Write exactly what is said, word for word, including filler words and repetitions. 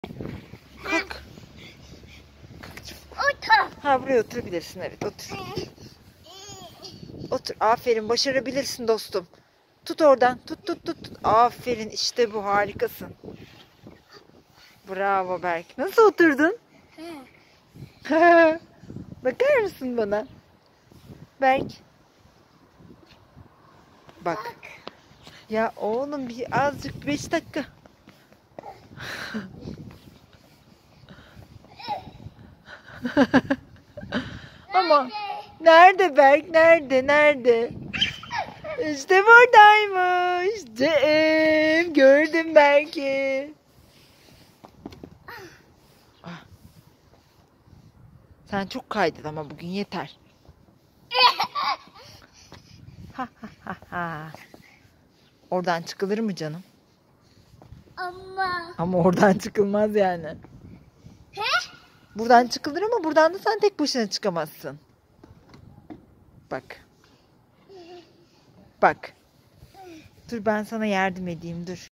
Kalk. Otur. Ha, buraya oturabilirsin, evet, otur. Otur. Aferin, başarabilirsin dostum. Tut oradan. Tut tut tut. tut. Aferin, işte bu, harikasın. Bravo Berk. Nasıl oturdun? Bakar mısın bana? Berk. Bak. Ya oğlum, bir azıcık, beş dakika. Ama nerede Berk? Nerede? Nerede? İşte buradaymış. Cem, gördüm Berk'i. Ah. Sen çok kaydın ama bugün, yeter. Ha ha ha ha. Oradan çıkılır mı canım? Ama. Ama oradan çıkılmaz yani. He? Buradan çıkılır ama buradan da sen tek başına çıkamazsın. Bak. Bak. Dur, ben sana yardım edeyim, dur.